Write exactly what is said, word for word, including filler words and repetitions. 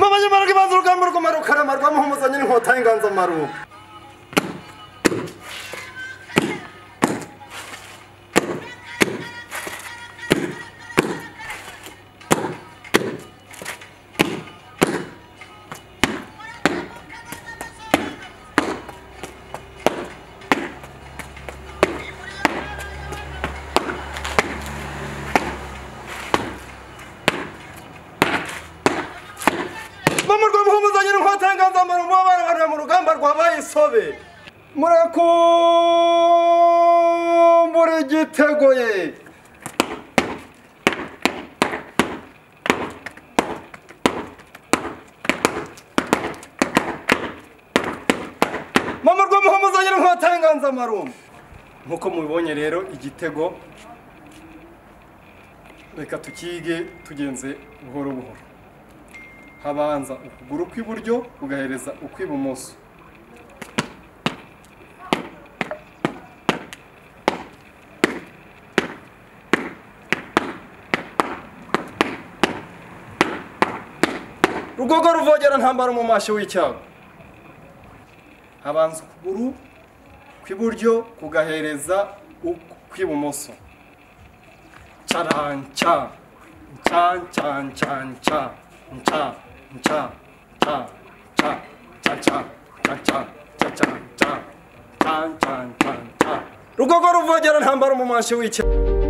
mabanye maraga banza urugamba rw'amaru karamarwa muhumuzanye n'inkota y'inganza maru sobe murakumbura igitego ye mama rwamuhumuzanye n'inkota y'inganza marumba nkuko mubibonye rero igitego reka tukige tugenze buhoro buhoro habanza ukuguru kw'iburyo ugahereza ukw'ibumoso rugogo ruvogera ntambara mu mashyi w'icyago habanza ukuguru kw'iburyo kugahereza ukw'ibumoso charancha chan chan chan cha cha cha cha cha cha cha cha cha cha cha cha chan chan chan cha rugogo ruvogera ntambara mu mashyi w'icyago